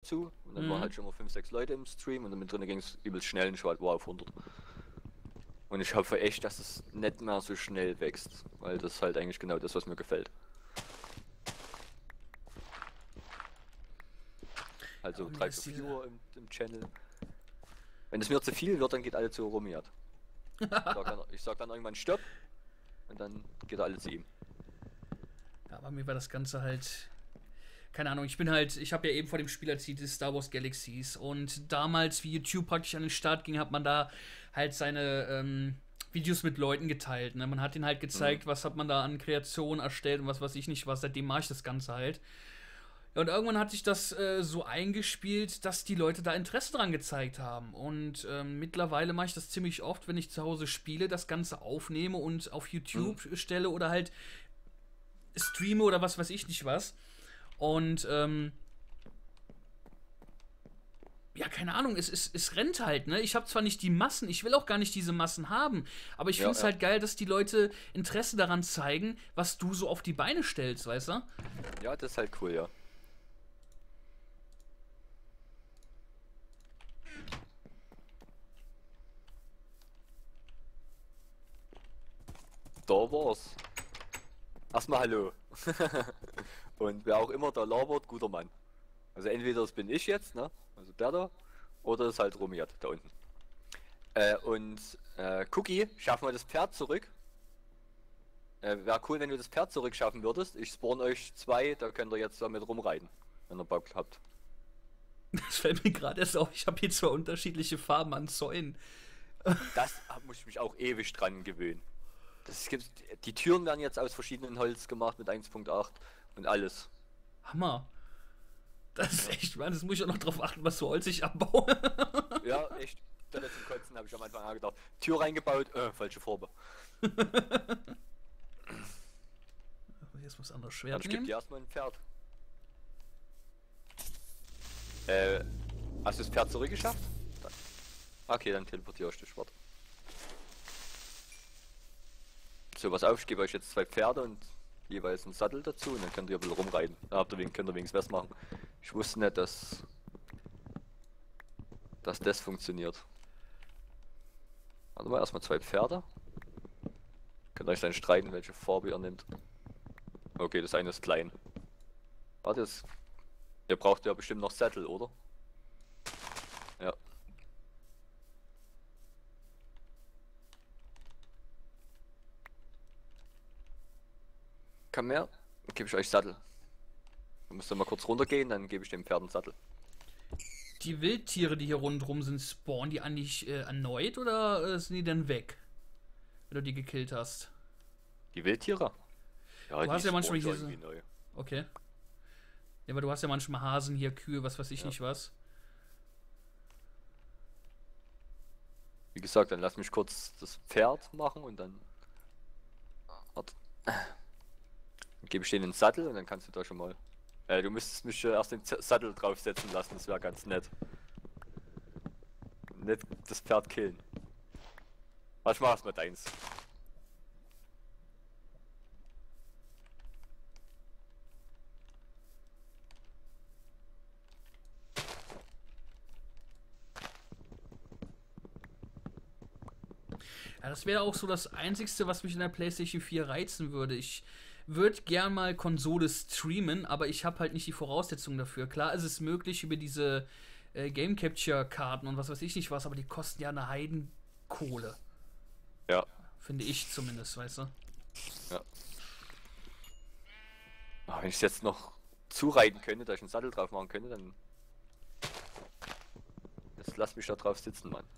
dazu und dann waren halt schon mal 5, 6 Leute im Stream und dann mit drin ging es übelst schnell und ich war halt wow auf 100. Und ich hoffe echt, dass es nicht mehr so schnell wächst, weil das ist halt eigentlich genau das, was mir gefällt. Also Aber mir 3 ist für diese- Viewer im Channel. Wenn es mir zu viel wird, dann geht alle zu Romiat. Ich sag dann irgendwann Stopp und dann geht alle zu ihm. Ja, aber mir war das Ganze halt. Keine Ahnung, ich habe ja eben vor dem Spiel erzählt, das Star Wars Galaxies. Und damals, wie YouTube praktisch an den Start ging, hat man da halt seine Videos mit Leuten geteilt. Ne? Man hat ihnen halt gezeigt, was hat man da an Kreationen erstellt und was weiß ich nicht was. Seitdem mache ich das Ganze halt. Ja, und irgendwann hat sich das so eingespielt, dass die Leute da Interesse dran gezeigt haben. Und mittlerweile mache ich das ziemlich oft, wenn ich zu Hause spiele, das Ganze aufnehme und auf YouTube stelle oder halt streame oder was weiß ich nicht was. Und ja, keine Ahnung, es rennt halt, ne? Ich habe zwar nicht die Massen, ich will auch gar nicht diese Massen haben, aber ich Ja, finde es ja. halt geil, dass die Leute Interesse daran zeigen, was du so auf die Beine stellst, weißt du? Ja, das ist halt cool, ja. Star Wars. Erstmal hallo. Und wer auch immer da labert, guter Mann. Also entweder das bin ich jetzt, ne? Also der da, oder das ist halt Romiat da unten. Cookie, schaffen wir das Pferd zurück? Wäre cool, wenn du das Pferd zurück schaffen würdest. Ich spawn euch 2, da könnt ihr jetzt damit rumreiten, wenn ihr Bock habt. Das fällt mir gerade erst auf, ich habe hier zwei unterschiedliche Farben an Zäunen. Das muss ich mich auch ewig dran gewöhnen. Die Türen werden jetzt aus verschiedenen Holz gemacht mit 1.8 und alles. Hammer. Das ist echt, Mann, das muss ich auch noch drauf achten, was für Holz ich abbaue. Ja, echt. Tolle zum Kotzen habe ich am Anfang gedacht. Tür reingebaut, falsche Farbe. Jetzt muss ein anderes Dann Schwert gib nehmen. dir erstmal ein Pferd. Hast du das Pferd zurückgeschafft? Dann. Okay, dann teleportiere ich dich, warte. So, was auf, ich gebe euch jetzt 2 Pferde und jeweils einen Sattel dazu und dann könnt ihr ein bisschen rumreiten. Könnt ihr wenigstens was machen. Ich wusste nicht, dass das funktioniert. Warte mal, erstmal 2 Pferde. Könnt ihr euch dann streiten, welche Farbe ihr nehmt. Okay, das eine ist klein. Warte, ihr braucht ja bestimmt noch Sattel, oder? Ja. Komm her, dann gebe ich euch Sattel. Ihr müsst mal kurz runtergehen, dann gebe ich dem Pferd einen Sattel. Die Wildtiere, die hier rundherum sind, spawnen die eigentlich erneut oder sind die dann weg? Wenn du die gekillt hast. Die Wildtiere? Ja, Du hast ja manchmal spawnen hier so. irgendwie neu. Okay. Ja, aber du hast ja manchmal Hasen hier, Kühe, was weiß ich Ja. nicht was. Wie gesagt, dann lass mich kurz das Pferd machen und dann. Warte. Dann gebe ich denen den Sattel und dann kannst du da schon mal. Du müsstest mich erst den Sattel draufsetzen lassen, das wäre ganz nett. Nicht das Pferd killen. Aber ich mach erstmal deins. Ja, das wäre auch so das Einzigste, was mich in der PlayStation 4 reizen würde. Ich würde gern mal Konsole streamen, aber ich habe halt nicht die Voraussetzungen dafür. Klar ist es möglich über diese Game Capture Karten und was weiß ich nicht was, aber die kosten ja eine Heidenkohle. Ja, Finde ich zumindest, weißt du? ja. Aber wenn ich jetzt noch zureiten könnte, da ich einen Sattel drauf machen könnte, dann. Jetzt lass mich da drauf sitzen, Mann.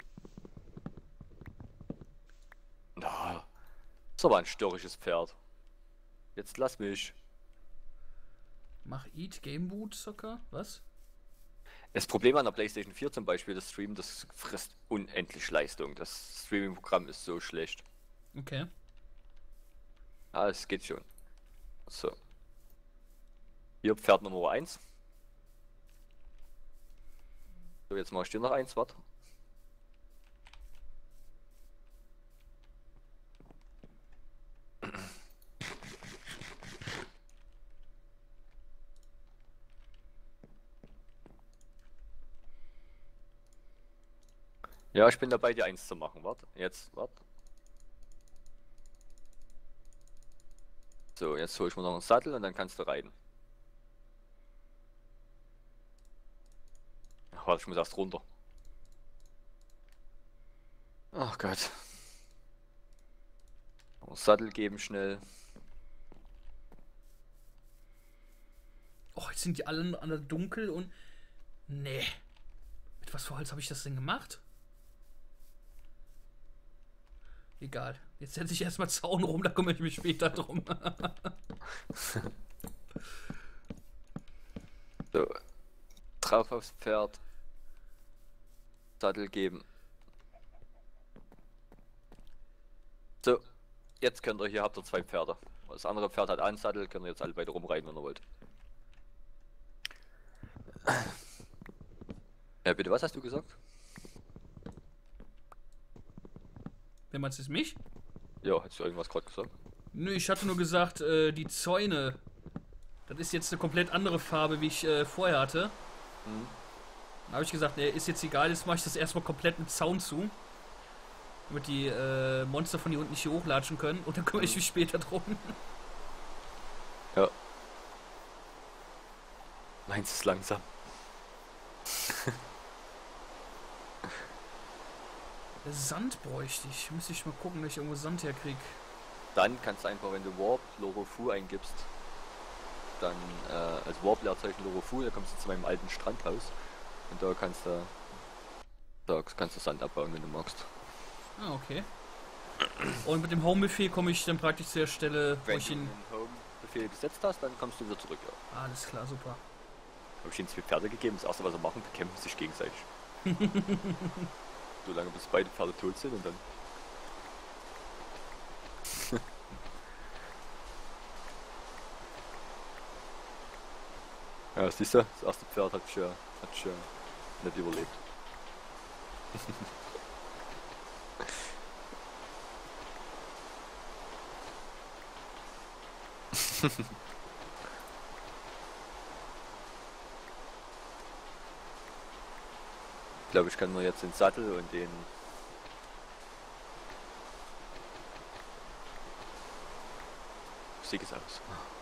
Na, ist aber ein störrisches Pferd. Jetzt lass mich. Mach Eat Game Boot Soccer? Was? Das Problem an der PlayStation 4 zum Beispiel, das Stream, das frisst unendlich Leistung. Das Streaming-Programm ist so schlecht. Okay. Ah, es geht schon. So. Hier Pferd Nummer 1. So, jetzt mache ich dir noch eins, warte. Ja, ich bin dabei, die 1 zu machen. Warte, jetzt, warte. So, jetzt hole ich mir noch einen Sattel und dann kannst du reiten. Ach, warte, ich muss erst runter. Ach Gott. Sattel geben schnell. Oh, jetzt sind die alle dunkel und. Nee. Mit was für Holz habe ich das denn gemacht? Egal. Jetzt setze ich erstmal Zaun rum, da kümmere ich mich später drum. So, drauf aufs Pferd. Sattel geben. So, jetzt könnt ihr, hier habt ihr 2 Pferde. Das andere Pferd hat einen Sattel, könnt ihr jetzt alle beide rumreiten, wenn ihr wollt. Ja, bitte, was hast du gesagt? Wer meinst du, ist mich? Ja, hast du irgendwas gerade gesagt? Nö, ich hatte nur gesagt, die Zäune. Das ist jetzt eine komplett andere Farbe, wie ich vorher hatte. Mhm. Da habe ich gesagt, nee, ist jetzt egal, jetzt mache ich das erstmal komplett mit Zaun zu. Damit die Monster von hier unten nicht hier hochlatschen können. Und dann kümmere ich mich später drum. Ja. Meins ist langsam. Sand bräuchte ich. Müsste ich mal gucken, dass ich irgendwo Sand herkriege. Dann kannst du einfach, wenn du Warp Lorofu eingibst, dann als Warp Leerzeichen Lorofu, da kommst du zu meinem alten Strandhaus und da kannst du Sand abbauen, wenn du magst. Ah, okay. Und mit dem Home-Befehl komme ich dann praktisch zu der Stelle, wo Wenn ich du ihn. den Home-Befehl gesetzt hast, dann kommst du wieder zurück, ja. Alles klar, super. Habe ich ihnen 2 Pferde gegeben, das erste was sie machen, bekämpfen sich gegenseitig. Solange bis beide Pferde tot sind und dann. Ja, siehst du, das erste Pferd hat schon nicht überlebt. Ich glaube, ich kann nur jetzt den Sattel und den. Sieht es aus.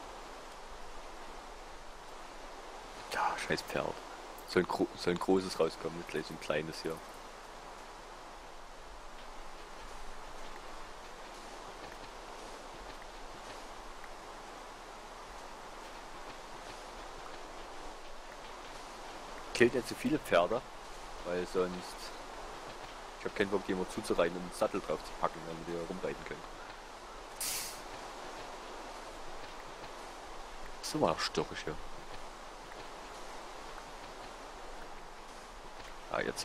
Ja, scheiß Pferd. Soll ein großes rauskommen, nicht gleich so ein kleines hier. Killt nicht zu viele Pferde, weil sonst. Ich habe keinen Bock, die immer zuzureiten und einen Sattel drauf zu packen, damit wir rumreiten können. So war störrisch hier. Ah, jetzt.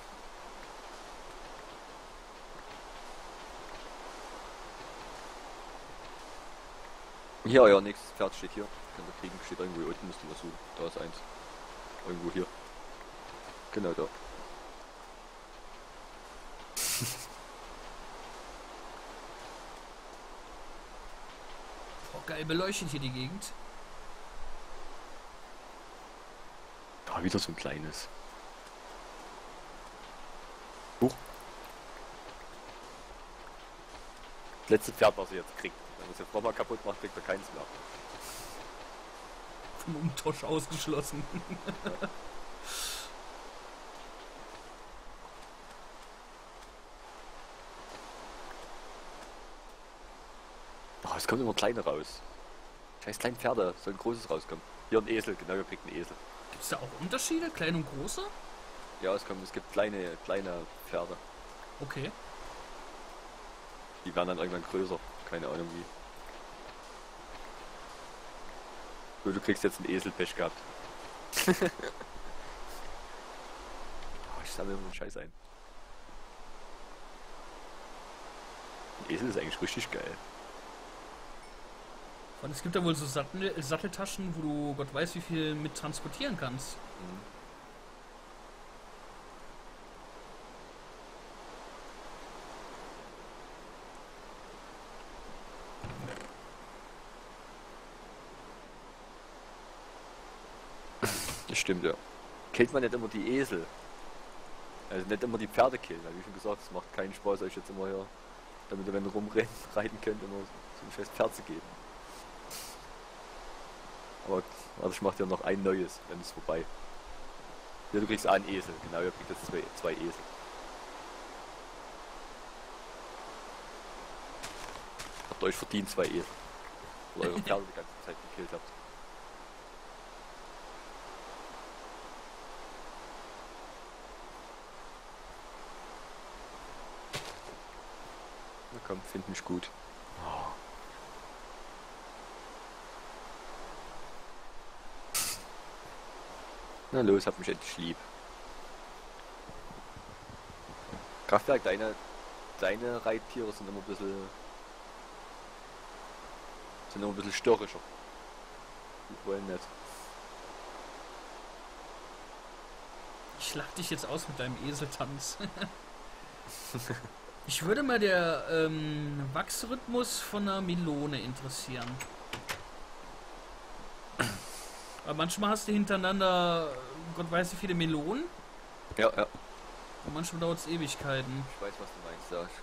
Hier, euer nächstes Pferd steht hier. Könnt ihr kriegen, steht irgendwo hier unten, müsst ihr mal suchen. Da ist eins. Irgendwo hier. Genau da. Oh, geil beleuchtet hier die Gegend. Da wieder so ein kleines. Huch. Das letzte Pferd, was ihr jetzt kriegt. Wenn ihr es jetzt nochmal kaputt macht, kriegt ihr keins mehr. Vom Umtausch ausgeschlossen. Boah, es kommt immer kleine raus. Scheiß kleine Pferde, soll ein großes rauskommen. Hier ein Esel, genau, ihr kriegt einen Esel. Gibt es da auch Unterschiede, klein und große? Ja, es gibt kleine Pferde. Okay. Die werden dann irgendwann größer. Keine Ahnung wie. So, du kriegst jetzt einen Eselpech gehabt. Oh, ich sammle immer den Scheiß ein. Ein Esel ist eigentlich richtig geil. Und es gibt da wohl so Satteltaschen, wo du Gott weiß wie viel mit transportieren kannst. Mhm. Das stimmt, ja. Kennt man nicht immer die Esel? Also nicht immer die Pferde killen, weil wie schon gesagt, es macht keinen Spaß, euch jetzt immer hier, damit ihr wenn ihr reiten könnt, immer so ein scheiß Pferd zu geben. Aber warte, ich mach dir noch ein neues, dann ist es vorbei. Ja, du kriegst einen Esel, genau, ihr kriegt jetzt zwei Esel. Habt euch verdient 2 Esel. Weil eure Pferde die ganze Zeit gekillt habt. Na komm, find mich gut. Oh. Na los, hab mich endlich lieb. Kraftwerk, deine Reittiere sind immer ein bisschen störrischer. Die wollen nicht. Ich lach dich jetzt aus mit deinem Eseltanz. Ich würde mal der Wachsrhythmus von einer Melone interessieren. Aber manchmal hast du hintereinander, Gott weiß wie viele Melonen. Ja, ja. Und manchmal dauert es Ewigkeiten. Ich weiß, was du meinst, Sag.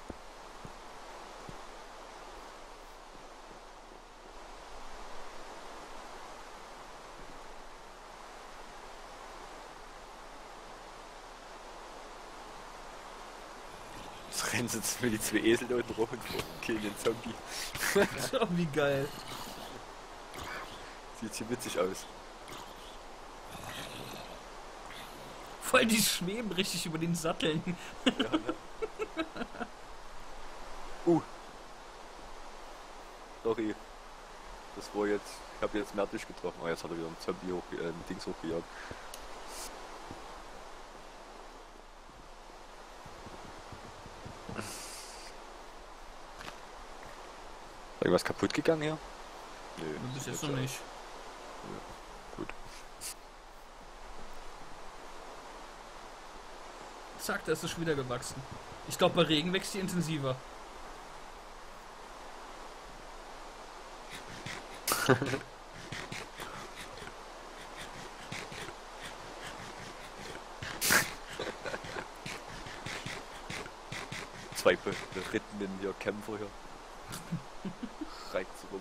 Jetzt rennen sie jetzt mit die 2 Esel da unten rum und killen den Zombie. Oh, wie geil. Sieht hier witzig aus. Voll, die schweben richtig über den Satteln. Ja, ne? Sorry. Das war jetzt. Ich habe jetzt Mertisch getroffen. Oh, jetzt hat er wieder einen Zombie Dings hochgejagt. Ist irgendwas kaputt gegangen hier? Nö. Bis jetzt noch nicht. Ja, gut. Zack, da ist es schon wieder gewachsen. Ich glaube, bei Regen wächst die intensiver. Zwei berittenen hier Kämpfer hier. Reizt rum.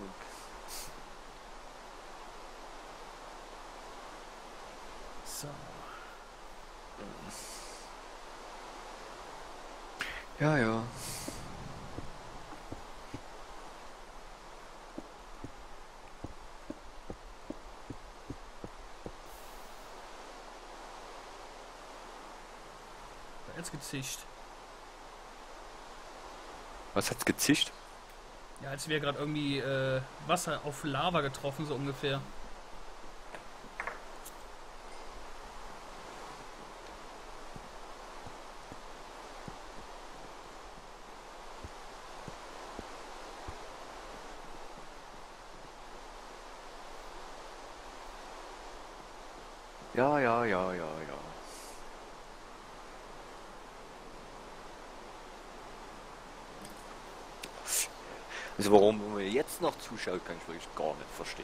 So. Ja, ja. Da hat's gezischt. Was hat's gezischt? Ja, als wäre gerade irgendwie Wasser auf Lava getroffen, so ungefähr. Ja, ja, ja, ja, ja. Also warum man jetzt noch zuschaut, kann ich wirklich gar nicht verstehen.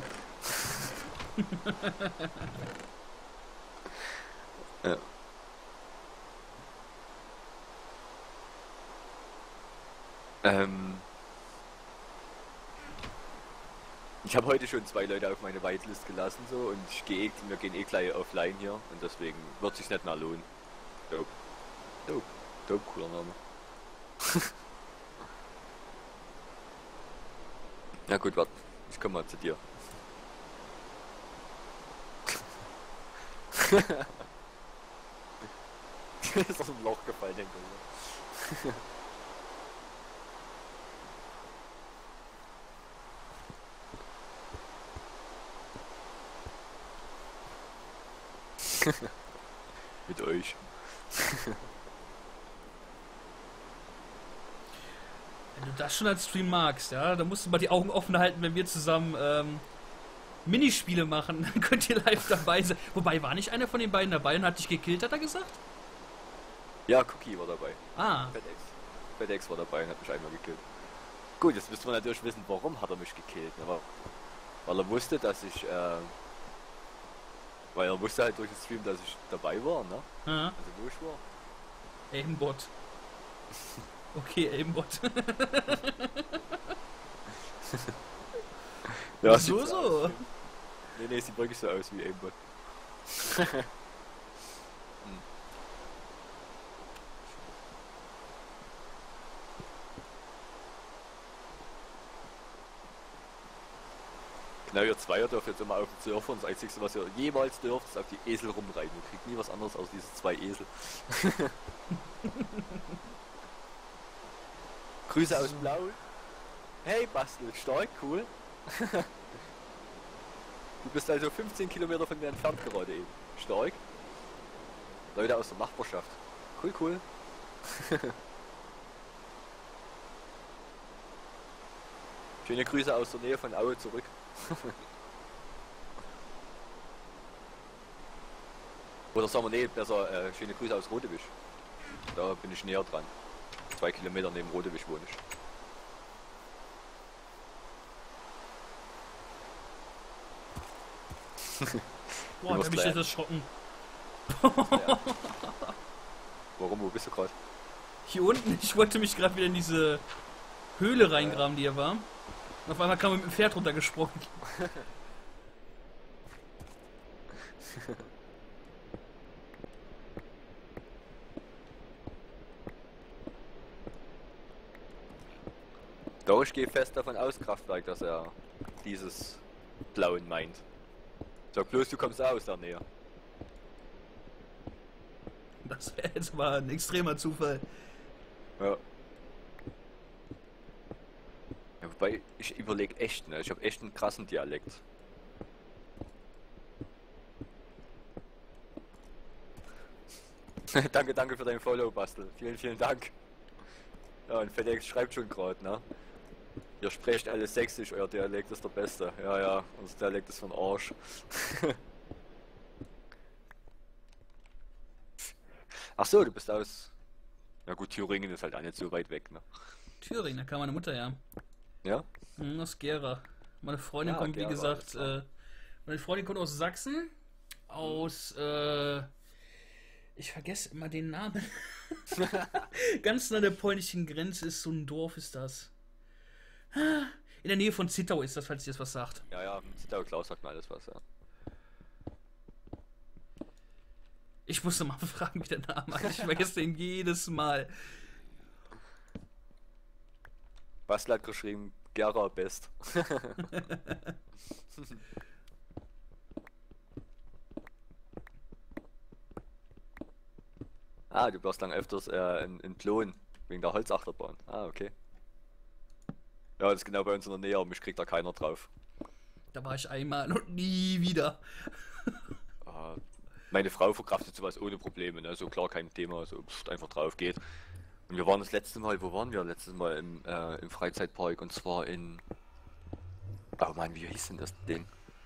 Ja. Ich habe heute schon 2 Leute auf meine Whitelist gelassen so und wir gehen eh gleich offline hier und deswegen wird sich nicht mehr lohnen. Dope. Dope. Dope, cooler Name. Ja gut, warte. Ich komme mal zu dir. Ist aus dem Loch gefallen, denke ich. Mit euch. Wenn du das schon als Stream magst, ja, dann musst du mal die Augen offen halten, wenn wir zusammen Minispiele machen. Dann könnt ihr live dabei sein. Wobei, war nicht einer von den beiden dabei und hat dich gekillt, hat er gesagt? Ja, Cookie war dabei. Ah. FedEx war dabei und hat mich einmal gekillt. Gut, jetzt müsste man natürlich wissen, warum hat er mich gekillt. Aber weil er wusste, dass ich Weil er wusste halt durch den Stream, dass ich dabei war, ne? Ja. Also wo ich war. Aimbot. Okay, Aimbot. Ja, so, sieht so. aus. Nee, sieht wirklich so aus wie Aimbot. Genau, ihr Zweier dürft jetzt immer auf dem Surfer und das Einzige, was ihr jemals dürft, ist auf die Esel rumreiten. Ihr kriegt nie was anderes aus diese 2 Esel. Grüße aus Blau. Hey Bastel, stark, cool. Du bist also 15 Kilometer von mir entfernt gerade eben. Stark. Leute aus der Nachbarschaft. Cool, cool. Schöne Grüße aus der Nähe von Aue zurück. Oder sagen wir, nee, besser schöne Grüße aus Rodewisch. Da bin ich näher dran. 2 Kilometer neben Rodewisch wohne ich. Boah, da hab ich jetzt erschrocken. Ja. Warum? Wo bist du gerade? Hier unten, ich wollte mich gerade wieder in diese Höhle reingraben, die hier war. Und auf einmal kam er mit dem Pferd runtergesprungen. Doch, ich gehe fest davon aus, Kraftwerk, dass er dieses Blauen meint. Sag bloß, du kommst aus der Nähe. Das wäre jetzt mal ein extremer Zufall. Ja. Ja, wobei, ich überlege echt, ne? Ich habe echt einen krassen Dialekt. Danke für dein Follow, Bastel. Vielen Dank. Ja, und FedEx schreibt schon gerade, ne? Ihr sprecht alles sächsisch, euer Dialekt ist der beste. Ja, unser Dialekt ist von Arsch. Ach so, du bist aus... Na gut, Thüringen ist halt auch nicht so weit weg, ne? Thüringen, da kam meine Mutter ja. Ja? Aus Gera. Meine Freundin Ja, kommt, wie Gera, gesagt, alles meine Freundin kommt aus Sachsen. Aus, ich vergesse immer den Namen. Ganz nah der polnischen Grenze ist so ein Dorf, ist das. In der Nähe von Zittau ist das, falls ihr das was sagt. Ja, Zittau Klaus sagt mir alles was, ja. Ich musste mal fragen, wie der Name heißt. Ich vergesse den jedes Mal. Bastel hat geschrieben, Gera best. Ah, du warst dann öfters in Plon, wegen der Holzachterbahn. Ah, okay. Ja, das ist genau bei uns in der Nähe, aber mich kriegt da keiner drauf. Da war ich einmal und nie wieder. Ah, meine Frau verkraftet sowas ohne Probleme, ne? So klar, kein Thema, so einfach drauf geht. Und wir waren das letzte Mal, wo waren wir letztes Mal im Freizeitpark? Und zwar in... Oh Mann, wie hieß denn das Ding?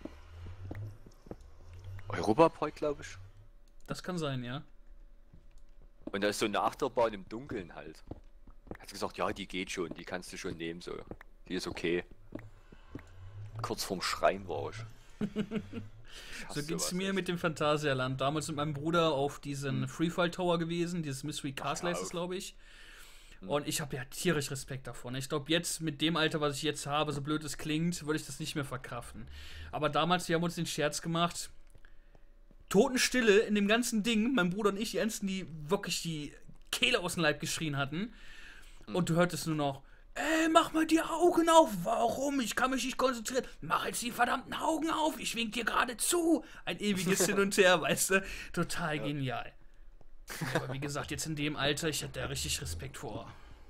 Europapark, glaube ich. Das kann sein, ja. Und da ist so eine Achterbahn im Dunkeln halt. Hat sie gesagt, ja, die geht schon, die kannst du schon nehmen, so. Die ist okay. Kurz vorm Schreien war ich. So geht's mir mit dem Phantasialand. Damals mit meinem Bruder auf diesen Freefall Tower gewesen, dieses Mystery Castle heißt es, glaube ich. Und ich habe ja tierisch Respekt davon. Ich glaube, jetzt mit dem Alter, was ich jetzt habe, so blöd es klingt, würde ich das nicht mehr verkraften. Aber damals, wir haben uns den Scherz gemacht. Totenstille in dem ganzen Ding. Mein Bruder und ich, die Einzigen, die wirklich die Kehle aus dem Leib geschrien hatten. Und du hörtest nur noch, ey, mach mal die Augen auf. Warum? Ich kann mich nicht konzentrieren. Mach jetzt die verdammten Augen auf. Ich wink dir gerade zu. Ein ewiges Hin und Her, weißt du? Total genial. Aber wie gesagt, jetzt in dem Alter, ich hätte da richtig Respekt vor.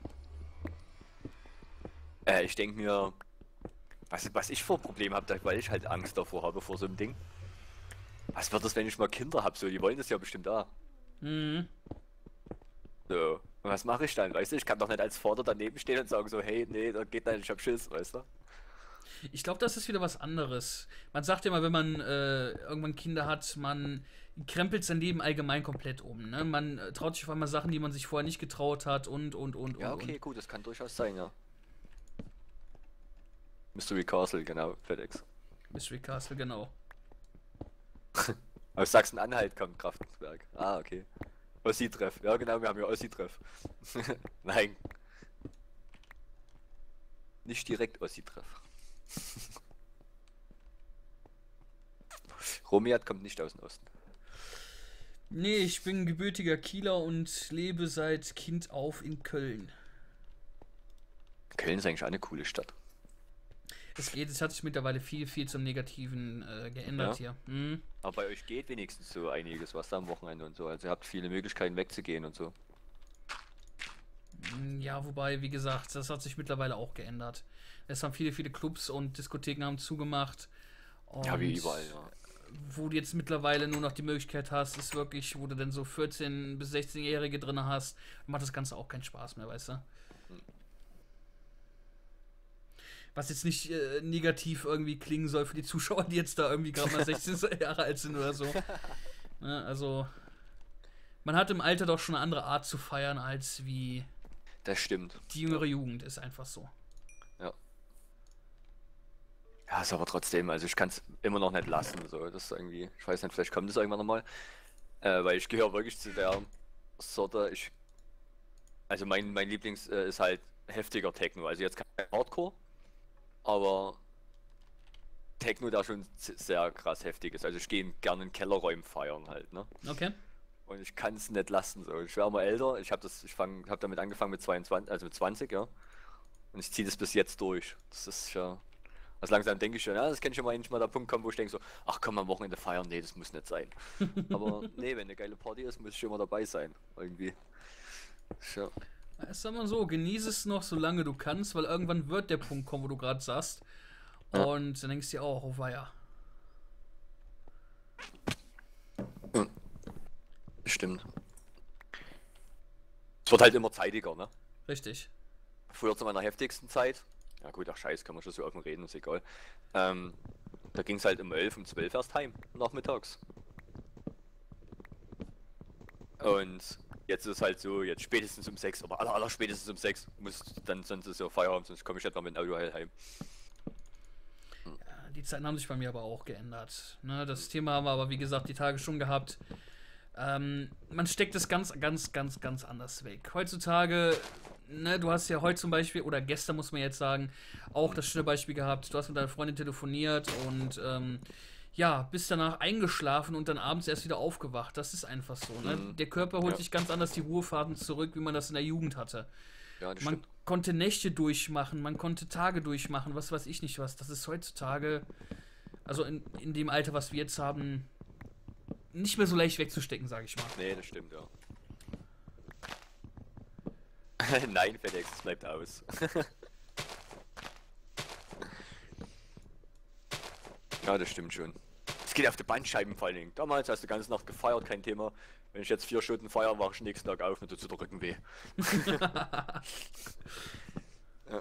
Ich denke mir, was ich für ein Problem habe, weil ich halt Angst davor habe, vor so einem Ding. Was wird das, wenn ich mal Kinder habe? So, die wollen das ja bestimmt da. Mhm. So, und was mache ich dann? Weißt du, ich kann doch nicht als Vater daneben stehen und sagen so, hey, nee, da geht nicht, ich hab Schiss, weißt du? Ich glaube, das ist wieder was anderes. Man sagt ja immer, wenn man irgendwann Kinder hat, man krempelt sein Leben allgemein komplett um. Ne? Man traut sich auf einmal Sachen, die man sich vorher nicht getraut hat und. Ja, okay, gut, das kann durchaus sein, ja. Mystery Castle, genau, FedEx. Mystery Castle, genau. Aus Sachsen-Anhalt kommt Kraftwerk. Ah, okay. Ossi-Treff. Ja, genau, wir haben ja Ossi-Treff. Nein. Nicht direkt Ossi-Treff. Romiat kommt nicht aus dem Osten. Nee, ich bin gebürtiger Kieler und lebe seit Kind auf in Köln. Köln ist eigentlich auch eine coole Stadt. Es hat sich mittlerweile viel zum Negativen geändert Ja? hier. Hm. Aber bei euch geht wenigstens so einiges, was da am Wochenende und so. Also ihr habt viele Möglichkeiten wegzugehen und so. Ja, wobei, wie gesagt, das hat sich mittlerweile auch geändert. Es haben viele Clubs und Diskotheken haben zugemacht. Ja, wie Und überall, ja. wo du jetzt mittlerweile nur noch die Möglichkeit hast, ist wirklich, wo du dann so 14- bis 16-Jährige drin hast, macht das Ganze auch keinen Spaß mehr, weißt du? Was jetzt nicht negativ irgendwie klingen soll für die Zuschauer, die jetzt da irgendwie gerade mal 16 Jahre alt sind oder so. Ne, also, man hat im Alter doch schon eine andere Art zu feiern als wie Das stimmt. die jüngere Jugend, ist einfach so. Ja. Ja, ist aber trotzdem, also ich kann es immer noch nicht lassen. So. Das ist irgendwie, ich weiß nicht, vielleicht kommt das irgendwann nochmal. Weil ich gehöre wirklich zu der Sorte, also mein Lieblings ist halt heftiger Techno. Also jetzt kein Hardcore, aber Techno da schon sehr krass heftig ist. Also ich gehe gerne in Kellerräumen feiern halt, ne? Okay. Und ich kann es nicht lassen. So. Ich werde mal älter. Hab damit angefangen mit 22, also mit 20, ja. Und ich ziehe das bis jetzt durch. Das ist ja. Also langsam denke ich schon, ja, das kann schon mal endlich mal der Punkt kommen, wo ich denke so, ach komm, am Wochenende feiern, nee, das muss nicht sein. Aber nee, wenn eine geile Party ist, muss ich schon mal dabei sein. Irgendwie. Ja. Sag mal so, genieße es noch, solange du kannst, weil irgendwann wird der Punkt kommen, wo du gerade sagst. Ja. Und dann denkst du dir auch, oh weia. Stimmt. Es wird halt immer zeitiger, ne? Richtig. Früher zu meiner heftigsten Zeit, ja gut, ach scheiß, kann man schon so offen reden, ist egal. Da ging es halt um 11, um 12 erst heim, nachmittags. Und jetzt ist es halt so, jetzt spätestens um 6, aber aller spätestens um 6 muss dann, sonst ist ja Feierabend, sonst komme ich nicht mal mit dem Auto heim. Ja, die Zeiten haben sich bei mir aber auch geändert. Ne, das Thema haben wir aber, wie gesagt, die Tage schon gehabt. Man steckt es ganz anders weg. Heutzutage, ne, du hast ja heute zum Beispiel, oder gestern muss man jetzt sagen, auch das schöne Beispiel gehabt, du hast mit deiner Freundin telefoniert und ja, bist danach eingeschlafen und dann abends erst wieder aufgewacht. Das ist einfach so, ne? Der Körper holt sich ganz anders die Ruhephasen zurück, wie man das in der Jugend hatte. Ja, das Man stimmt. konnte Nächte durchmachen, man konnte Tage durchmachen, was weiß ich nicht was. Das ist heutzutage, also in dem Alter, was wir jetzt haben, nicht mehr so leicht wegzustecken, sage ich mal. Nee, das stimmt, ja. Nein, FedEx, das bleibt aus. Ja, das stimmt schon. Es geht auf die Bandscheiben vor allen Dingen. Damals hast du die ganze Nacht gefeiert, kein Thema. Wenn ich jetzt 4 Stunden feiere, wache ich nächsten Tag auf und tut der Rücken weh. Ja.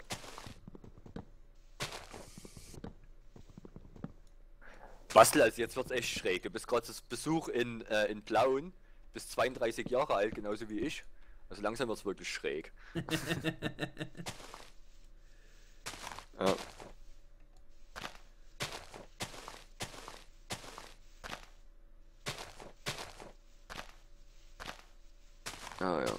Bastel, also jetzt wird's echt schräg. Du bist gerade zu Besuch in Plauen, bist 32 Jahre alt, genauso wie ich. Also langsam wird's wirklich schräg. Ja. Ah, ja.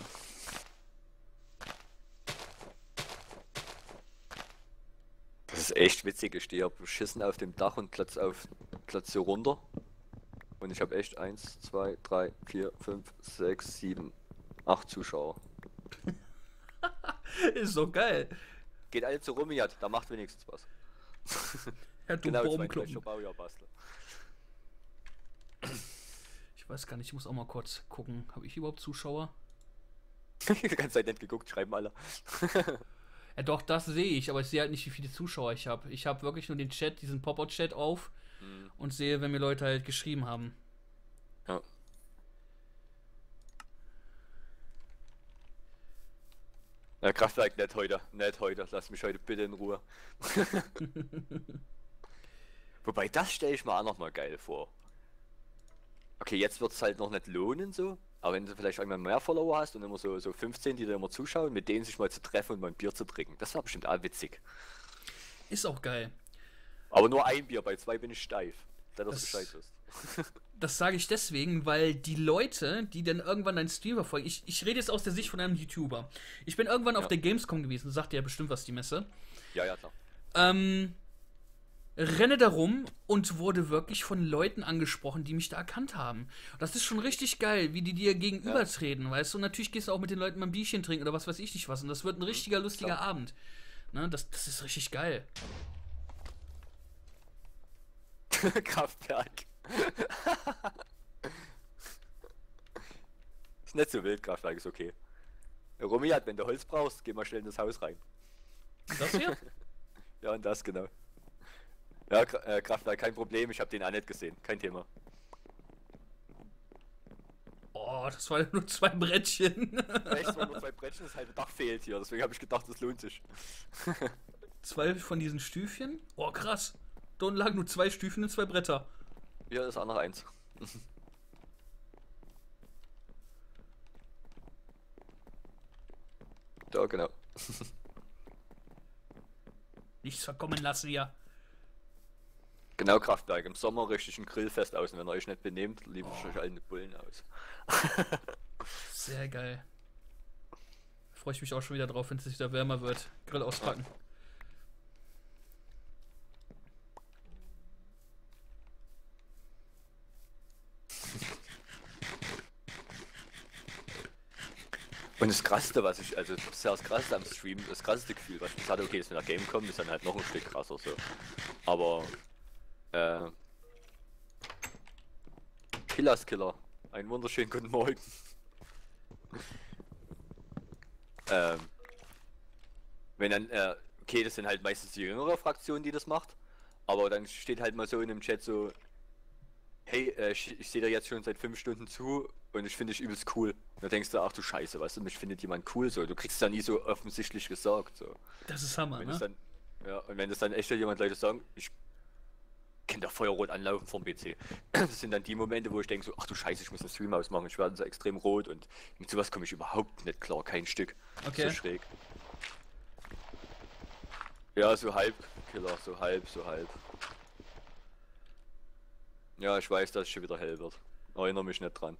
Das ist echt witzig. Ich stehe beschissen auf dem Dach und platz hier runter. Und ich habe echt 1, 2, 3, 4, 5, 6, 7, 8 Zuschauer. Ist doch geil. Geht alle zu Rumiat, da macht wenigstens was. Ja, du Genau, Baumklumpen. Baujahr Bastler. Ich weiß gar nicht, ich muss auch mal kurz gucken. Habe ich überhaupt Zuschauer? Die ganze Zeit nicht geguckt, schreiben alle. Ja, doch, das sehe ich, aber ich sehe halt nicht, wie viele Zuschauer ich habe. Ich habe wirklich nur den Chat, diesen Pop-Out-Chat auf und sehe, wenn mir Leute halt geschrieben haben. Ja. Ja, Kraftwerk nicht heute, lass mich heute bitte in Ruhe. Wobei, das stelle ich mir auch noch mal geil vor. Okay, jetzt wird es halt noch nicht lohnen so, aber wenn du vielleicht irgendwann mehr Follower hast und immer so 15, die da immer zuschauen, mit denen sich mal zu treffen und mal ein Bier zu trinken, das war bestimmt auch witzig. Ist auch geil. Aber nur ein Bier, bei 2 bin ich steif, dass du Das- Bescheid wirst. Das sage ich deswegen, weil die Leute, die dann irgendwann deinen Stream verfolgen, ich rede jetzt aus der Sicht von einem YouTuber. Ich bin irgendwann auf der Gamescom gewesen, sagt ja bestimmt was die Messe. Ja, ja, klar. Renne darum und wurde wirklich von Leuten angesprochen, die mich da erkannt haben. Das ist schon richtig geil, wie die dir gegenübertreten, weißt du? Und natürlich gehst du auch mit den Leuten mal ein Bierchen trinken oder was weiß ich nicht was. Und das wird ein richtiger, lustiger Abend. Ne? Das ist richtig geil. Kraftwerk. Ist nicht so wild, Kraftwerk ist okay. Romy hat, wenn du Holz brauchst, geh mal schnell in das Haus rein. Das hier? Ja, und das, genau. Ja, Kraftwerk, kein Problem, ich habe den auch nicht gesehen, kein Thema. Oh, das waren nur 2 Brettchen. Echt, waren nur 2 Brettchen, das halbe Dach fehlt hier, deswegen habe ich gedacht, das lohnt sich. 2 von diesen Stüfchen? Oh, krass. Da unten lagen nur 2 Stüfchen und 2 Bretter. Hier ist auch noch eins. Da, genau. Nichts verkommen lassen hier. Genau, Kraftwerk. Im Sommer richtig ein Grillfest aus und wenn ihr euch nicht benehmt, liefert euch alle Bullen aus. Sehr geil. Freue ich mich auch schon wieder drauf, wenn es wieder wärmer wird. Grill auspacken. Und das Krasseste, was ich, also das ist ja das Krasseste am Stream, das krasseste Gefühl, was ich hatte, okay, ist mit der Gamescom, ist dann halt noch ein Stück krasser so. Aber, Killer, einen wunderschönen guten Morgen. Wenn dann, okay, das sind halt meistens die jüngere Fraktion, die das macht, aber dann steht halt mal so in dem Chat so, hey, ich sehe da jetzt schon seit 5 Stunden zu und ich finde dich übelst cool. Und da denkst du, ach du Scheiße, weißt du, mich findet jemand cool so. Du kriegst es ja nie so offensichtlich gesagt so. Das ist Hammer, Wenn ne? es dann, ja, und wenn das dann echt jemand Leute sagen, ich kann da Feuerrot anlaufen vom PC. Das sind dann die Momente, wo ich denke so, ach du Scheiße, ich muss einen Stream ausmachen, ich werde so extrem rot und mit sowas komme ich überhaupt nicht klar, kein Stück. Okay. So schräg. Ja, so halb, Killer, so halb. Ja, ich weiß, dass es schon wieder hell wird. Erinnere mich nicht dran.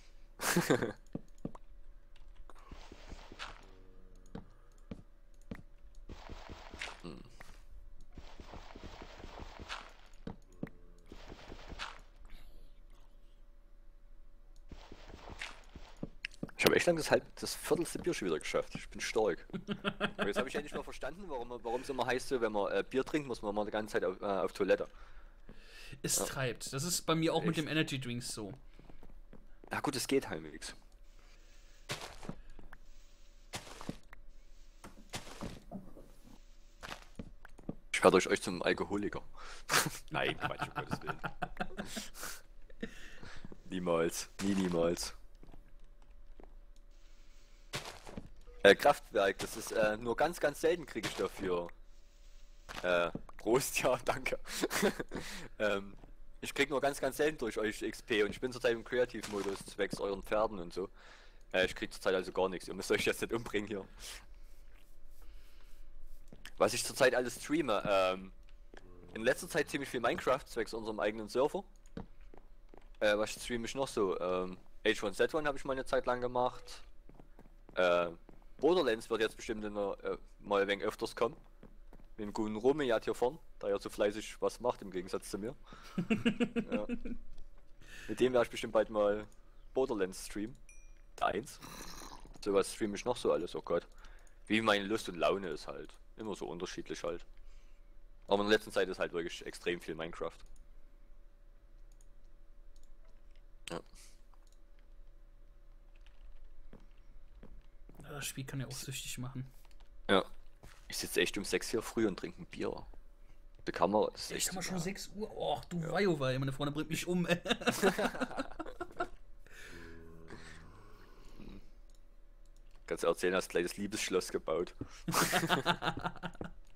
Ich habe echt lang das viertelste Bier schon wieder geschafft. Ich bin stark. Aber jetzt habe ich endlich mal verstanden, warum es immer heißt, so, wenn man Bier trinkt, muss man immer die ganze Zeit auf Toilette. Es treibt. Das ist bei mir auch Echt? mit dem Energy Drinks so. Ja gut, es geht halbwegs. Ich werde euch zum Alkoholiker. Nein, Quatsch, um Gottes Willen. Niemals. Niemals. Kraftwerk, das ist nur ganz selten kriege ich dafür. Prost, ja, danke. Ich krieg nur ganz selten durch euch XP und ich bin zurzeit im Kreativmodus zwecks euren Pferden und so. Ich krieg zurzeit also gar nichts, ihr müsst euch jetzt nicht umbringen hier. Was ich zurzeit alles streame, in letzter Zeit ziemlich viel Minecraft zwecks unserem eigenen Server. Was streame ich noch so? H1Z1 habe ich mal eine Zeit lang gemacht. Borderlands wird jetzt bestimmt mal ein wenig öfters kommen. Mit dem guten Romy hat hier vorn, da er so fleißig was macht im Gegensatz zu mir. Ja. Mit dem werde ich bestimmt bald mal Borderlands streamen. Der 1. So was streame ich noch so alles, oh Gott. Wie meine Lust und Laune ist halt. Immer so unterschiedlich halt. Aber in der letzten Zeit ist halt wirklich extrem viel Minecraft. Ja. Das Spiel kann ja auch süchtig machen. Ja. Ich sitze echt um 6 hier früh und trinke ein Bier. Die Kamera ist echt. Ich kann mal schon 6 Uhr. Och, du Weihowei, meine Freundin bringt mich um. Kannst du erzählen, hast ein kleines Liebesschloss gebaut.